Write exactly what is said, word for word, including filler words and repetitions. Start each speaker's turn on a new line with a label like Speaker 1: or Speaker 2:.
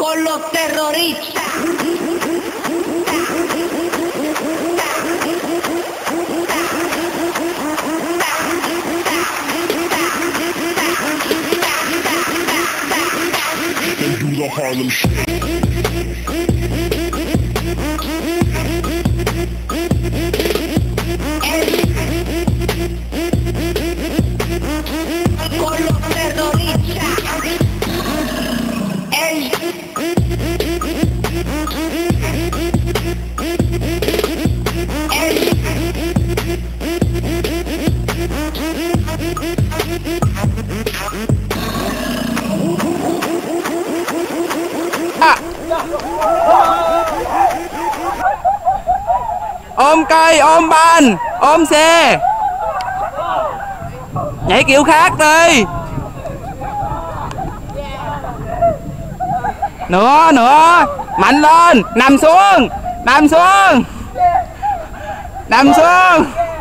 Speaker 1: con los terroristas.
Speaker 2: They do the Harlem Shake.
Speaker 1: Con los terroristas. El
Speaker 3: à. Ôm cây, ôm ban, ôm xe. Nhảy kiểu khác đi. Nữa, nữa. Mạnh lên, nằm xuống. Nằm xuống. Nằm xuống.